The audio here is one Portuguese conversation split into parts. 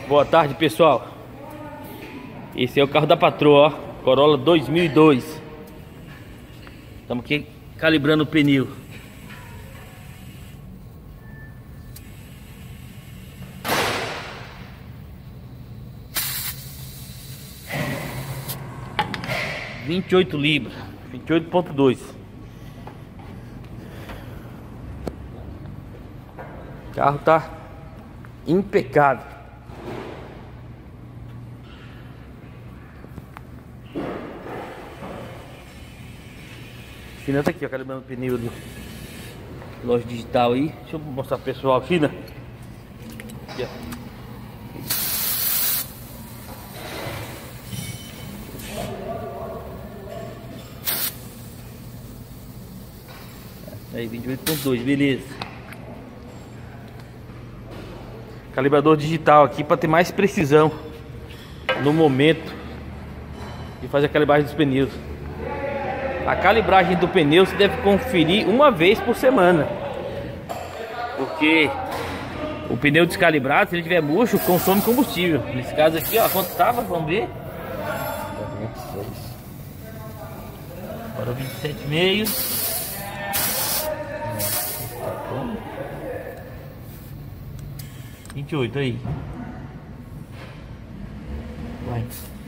Boa tarde, pessoal. Esse é o carro da patroa, ó, Corolla 2002. Estamos aqui calibrando o pneu. £28, 28,2. O carro tá impecável. China tá aqui, ó, calibrando o pneu do loja digital aí. Deixa eu mostrar pro pessoal, China. Aqui, ó. Aí, 28,2, beleza. Calibrador digital aqui para ter mais precisão no momento de fazer a calibragem dos pneus. A calibragem do pneu você deve conferir uma vez por semana, porque o pneu descalibrado, se ele tiver murcho, consome combustível. Nesse caso aqui, ó, quanto tava, vamos ver. Agora 27,5. 28 aí. Vai.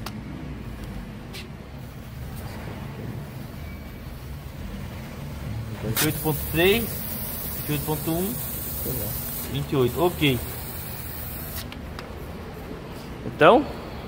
28,3, 28,1, 28, ok. Então,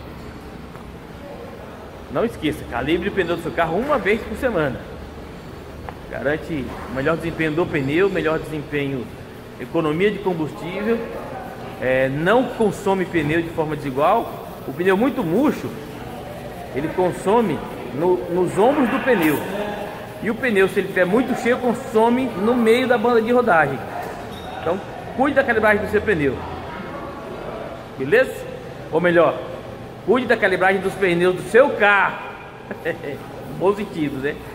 não esqueça, calibre o pneu do seu carro uma vez por semana. Garante o melhor desempenho do pneu, melhor desempenho, economia de combustível, não consome pneu de forma desigual. O pneu muito murcho, ele consome nos ombros do pneu. E o pneu, se ele estiver muito cheio, consome no meio da banda de rodagem. Então, cuide da calibragem do seu pneu. Beleza? Ou melhor, cuide da calibragem dos pneus do seu carro. Positivos, né?